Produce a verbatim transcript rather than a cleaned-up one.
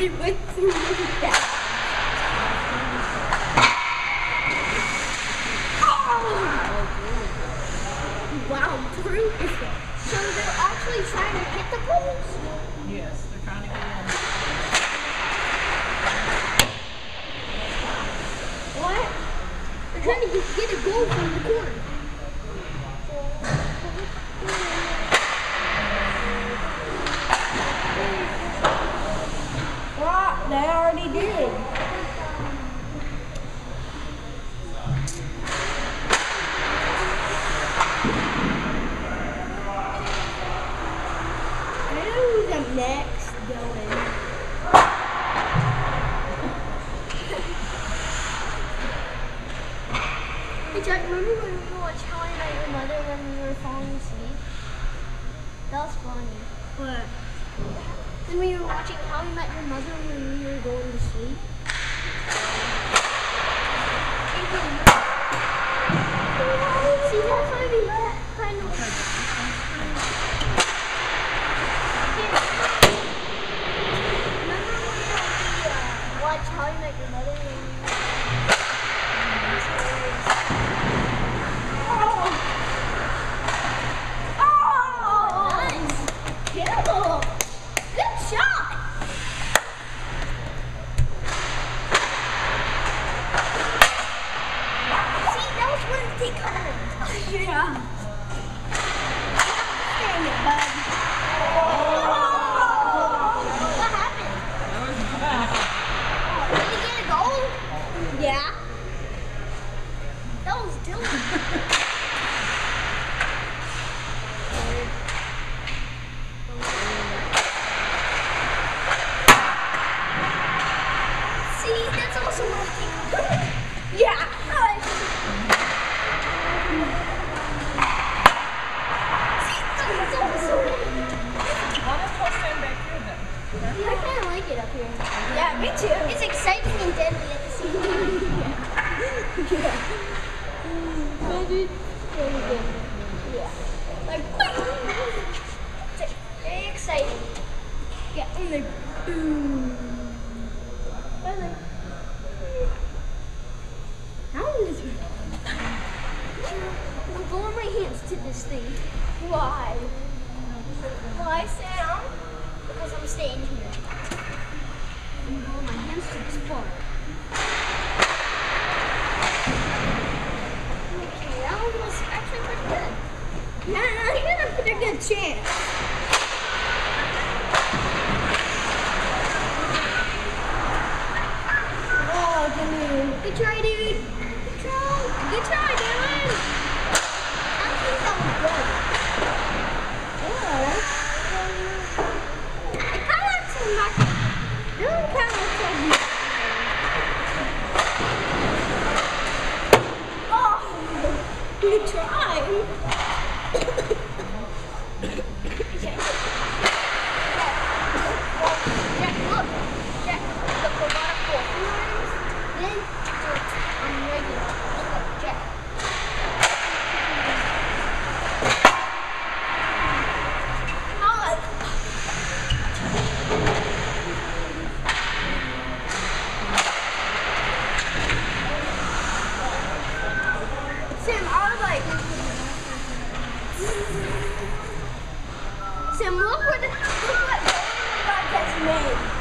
It went through that. Oh! Wow, through it. So they're actually trying to hit the poles? Yes, they're trying to get in. What? They're trying to get, get a goal from the corner. Well, they already did. Who's up next going? Hey Jack, remember when we watched How I Met Your Mother when we were falling asleep? That was funny. What? When we were watching How I Met Your Mother when we were going to sleep. See, that's why we kind of... Watch How I Met Your Mother when we Oh! Oh! Nice! Kill! Good shot! See, that was when they covered. Yeah. Dang it, bud. What happened? Did he get a goal? Yeah. That was Dillon. See, that's also working. Yeah. See, that's also working. Why don't you stand back here then? I kind of like it up here. Yeah, me too. It's exciting and deadly at the same time. Yeah. Yeah. Like, it's very exciting. Yeah, and they boom. Bye bye. How is it? I'm blowing my hands to this thing. Why? Why, Sam? Because I'm staying here. I'm blowing my hands to this part. Okay, that one was actually pretty good. Yeah, I got a pretty good chance. Oh, dude. Good try, dude. Good try. Good try, Dylan. I think that was good. Yeah. I kind of like some back. Dylan kind of looks like you. Oh, good try. Jack, look. Jack, look, we're about to four lines. Then, I'm regular. Look, Jack. Sam, I was like, Sam, look what, look what God just made.